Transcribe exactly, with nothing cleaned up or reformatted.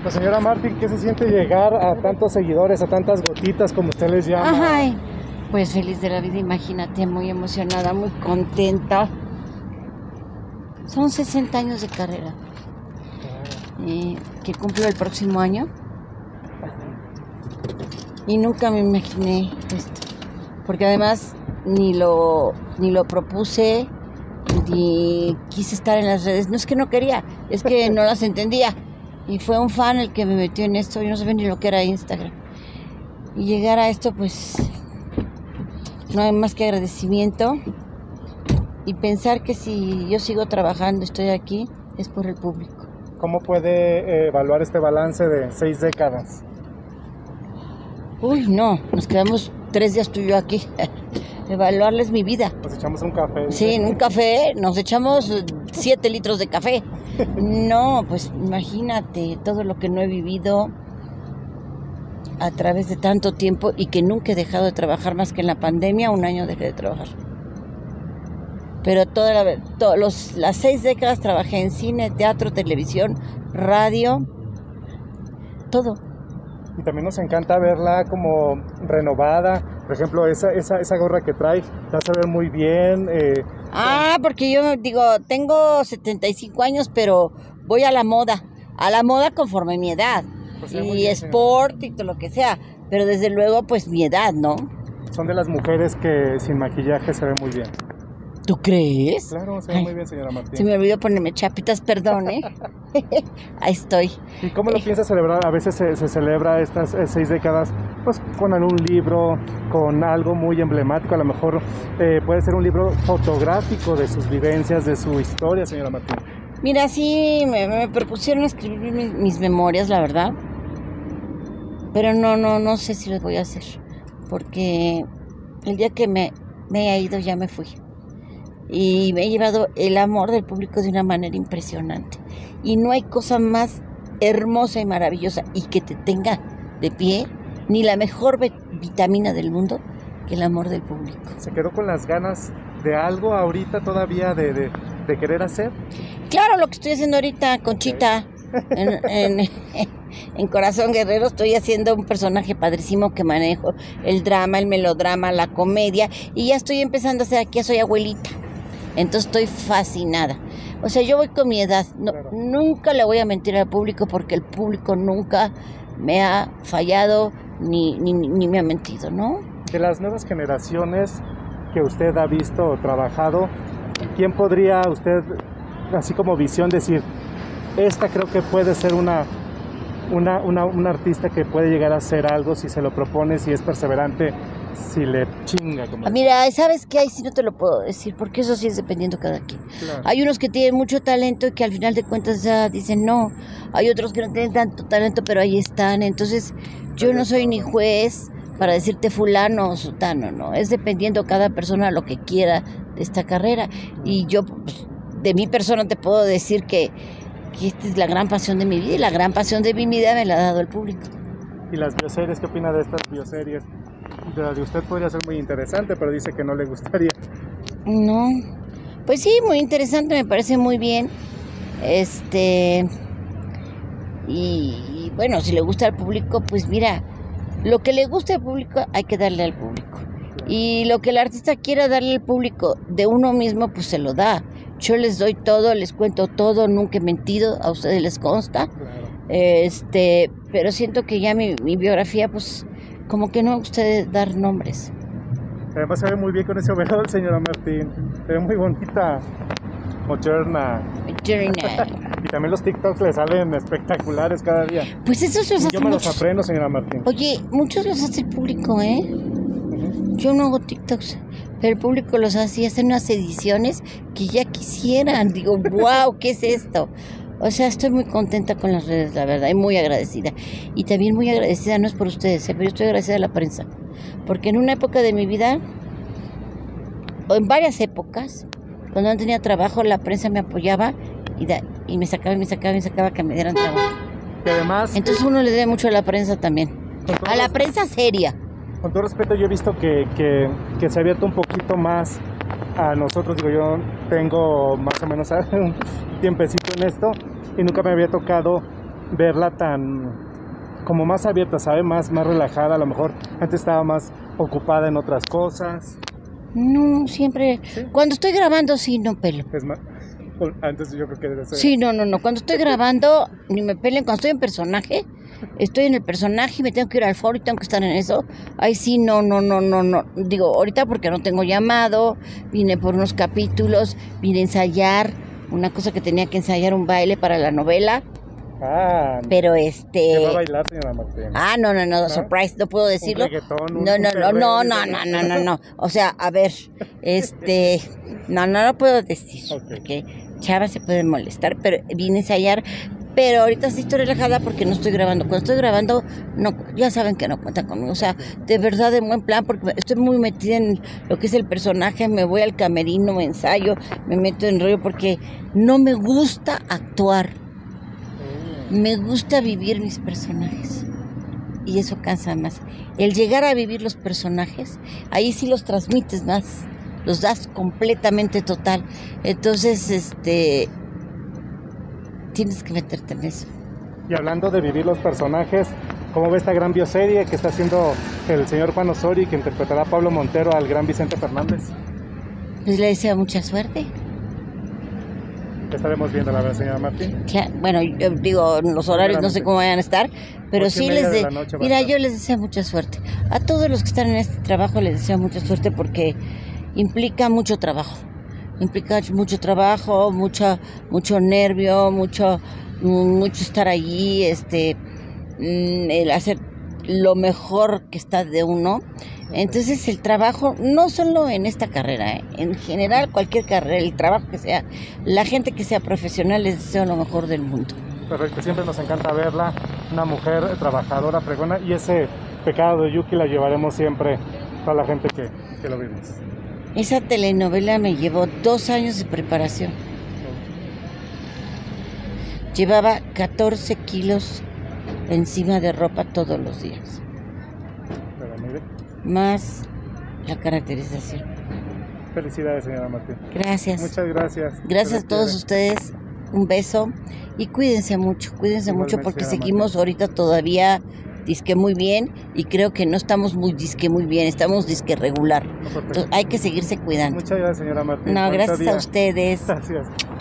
Pues señora Martín, ¿qué se siente llegar a tantos seguidores, a tantas gotitas como usted les llama? Ay, pues feliz de la vida, imagínate, muy emocionada, muy contenta. Son sesenta años de carrera, eh, que cumplo el próximo año. Y nunca me imaginé esto, porque además ni lo, ni lo propuse, ni quise estar en las redes. No es que no quería, es que no las entendía. Y fue un fan el que me metió en esto, yo no sabía ni lo que era Instagram. Y llegar a esto, pues, no hay más que agradecimiento. Y pensar que si yo sigo trabajando, estoy aquí, es por el público. ¿Cómo puede eh, evaluar este balance de seis décadas? Uy, no, nos quedamos tres días tú y yo aquí. Evaluarles mi vida. Nos echamos un café. Sí, en un café, nos echamos siete litros de café. No, pues imagínate todo lo que no he vivido a través de tanto tiempo y que nunca he dejado de trabajar más que en la pandemia, un año dejé de trabajar. Pero toda la, todos los, las seis décadas trabajé en cine, teatro, televisión, radio, todo. Y también nos encanta verla como renovada. Por ejemplo, esa, esa, esa gorra que trae, la hace ver muy bien. Eh, ah, porque yo digo, tengo setenta y cinco años, pero voy a la moda. A la moda conforme mi edad. Pues y bien, sport señora. Y todo lo que sea. Pero desde luego, pues mi edad, ¿no? Son de las mujeres que sin maquillaje se ven muy bien. ¿Tú crees? Claro, se ve Ay, muy bien, señora Martín. Se me olvidó ponerme chapitas, perdón, ¿eh? Ahí estoy. ¿Y cómo lo piensa celebrar? A veces se, se celebra estas eh, seis décadas, pues con algún libro, con algo muy emblemático. A lo mejor eh, puede ser un libro fotográfico de sus vivencias, de su historia, señora Martín. Mira, sí, me, me propusieron escribir mis, mis memorias, la verdad. Pero no, no, no sé si lo voy a hacer. Porque el día que me, me he ido ya me fui. Y me he llevado el amor del público de una manera impresionante. Y no hay cosa más hermosa y maravillosa y que te tenga de pie, ni la mejor vitamina del mundo, que el amor del público. ¿Se quedó con las ganas de algo ahorita todavía de, de, de querer hacer? Claro, lo que estoy haciendo ahorita, Conchita, en, en, en Corazón Guerrero, estoy haciendo un personaje padrísimo que manejo el drama, el melodrama, la comedia, y ya estoy empezando a hacer aquí, ya soy abuelita. Entonces estoy fascinada. O sea, yo voy con mi edad. No, claro. Nunca le voy a mentir al público porque el público nunca me ha fallado ni, ni, ni me ha mentido, ¿no? De las nuevas generaciones que usted ha visto o trabajado, ¿quién podría usted, así como visión, decir, esta creo que puede ser una, una, una, una artista que puede llegar a hacer algo si se lo propone, si es perseverante, si le chinga? Como Mira, ¿sabes qué? Ahí sí no te lo puedo decir, porque eso sí es dependiendo cada quien. Claro. Hay unos que tienen mucho talento y que al final de cuentas ya dicen no. Hay otros que no tienen tanto talento, pero ahí están. Entonces, yo no soy ni juez para decirte fulano o sutano, ¿no? Es dependiendo cada persona lo que quiera de esta carrera. Y yo, pues, de mi persona te puedo decir que, que esta es la gran pasión de mi vida, y la gran pasión de mi vida me la ha dado el público. ¿Y las bioseries? ¿Qué opina de estas bioseries? De la de usted podría ser muy interesante, pero dice que no le gustaría. No, pues sí, muy interesante, me parece muy bien. Este, y, y bueno, si le gusta al público, pues mira, lo que le gusta al público hay que darle al público. Y lo que el artista quiera darle al público de uno mismo, pues se lo da. Yo les doy todo, les cuento todo, nunca he mentido, a ustedes les consta. Claro. Este, pero siento que ya mi, mi biografía, pues, como que no me gusta dar nombres. Además se ve muy bien con ese overol, señora Martín. Se ve muy bonita, moderna. Moderna. Y también los TikToks le salen espectaculares cada día. Pues esos los hace Yo me muchos. los aprendo, señora Martín. Oye, muchos los hace el público, ¿eh? Uh-huh. Yo no hago TikToks, pero el público los hace y hacen unas ediciones que ya quisieran. Digo, wow, ¿qué es esto? O sea, estoy muy contenta con las redes, la verdad, y muy agradecida. Y también muy agradecida, no es por ustedes, ¿eh? Pero yo estoy agradecida a la prensa. Porque en una época de mi vida, o en varias épocas, cuando no tenía trabajo, la prensa me apoyaba y, da, y me sacaba, y me sacaba, y me sacaba que me dieran trabajo. Y además... Entonces uno le debe mucho a la prensa también. A la prensa seria. Con todo respeto, yo he visto que, que, que se ha abierto un poquito más a nosotros. Digo, yo tengo más o menos un tiempecito en esto y nunca me había tocado verla tan como más abierta, ¿sabe? Más, más relajada, a lo mejor antes estaba más ocupada en otras cosas. No, siempre. ¿Sí? Cuando estoy grabando, sí, no pelo. Es más, antes yo creo que debe ser. Sí, no, no, no. Cuando estoy grabando, ni me pelen. Cuando estoy en personaje, estoy en el personaje y me tengo que ir al foro y tengo que estar en eso. Ay, sí, no, no, no, no, no. Digo, ahorita porque no tengo llamado, vine por unos capítulos, vine a ensayar una cosa que tenía que ensayar, un baile para la novela. Ah, pero este... ¿qué va a bailar, señora Martín? Ah, no, no, no, ¿No? surprise, no puedo decirlo. ¿Un reggaetón, un, no, no, un no, no, perreo, no, no, no, no, no. O sea, a ver, este... No, no lo puedo decir, Okay. porque Chava se puede molestar, pero vine a ensayar. Pero ahorita sí estoy relajada porque no estoy grabando. Cuando estoy grabando, no, ya saben que no cuentan conmigo. O sea, de verdad, de buen plan, porque estoy muy metida en lo que es el personaje. Me voy al camerino, me ensayo, me meto en rollo, porque no me gusta actuar. Me gusta vivir mis personajes. Y eso cansa más. El llegar a vivir los personajes, ahí sí los transmites más. Los das completamente total. Entonces, este... tienes que meterte en eso. Y hablando de vivir los personajes, ¿cómo ve esta gran bioserie que está haciendo el señor Juan Osorio y que interpretará a Pablo Montero al gran Vicente Fernández? Pues le deseo mucha suerte. Estaremos viendo la verdad, señora Martín. Claro, bueno, yo digo, los horarios no sé cómo vayan a estar, pero sí les de, mira, yo les deseo mucha suerte. A todos los que están en este trabajo les deseo mucha suerte porque implica mucho trabajo. Implica mucho trabajo, mucho, mucho nervio, mucho, mucho estar allí, este, el hacer lo mejor que está de uno. Entonces el trabajo, no solo en esta carrera, ¿eh? En general cualquier carrera, el trabajo que sea, la gente que sea profesional, les deseo lo mejor del mundo. Perfecto, siempre nos encanta verla, una mujer trabajadora, fregona, y ese pecado de Yuki la llevaremos siempre a la gente que, que lo vimos. Esa telenovela me llevó dos años de preparación. Llevaba catorce kilos encima de ropa todos los días. Pero mire. Más la caracterización. Felicidades, señora Martín. Gracias. Muchas gracias. Gracias a todos ustedes. Un beso. Y cuídense mucho, cuídense mucho porque seguimos ahorita todavía disque muy bien y creo que no estamos muy disque muy bien, estamos disque regular. No, Entonces, hay que seguirse cuidando. Muchas gracias, señora Martín. No, gracias a ustedes. Gracias.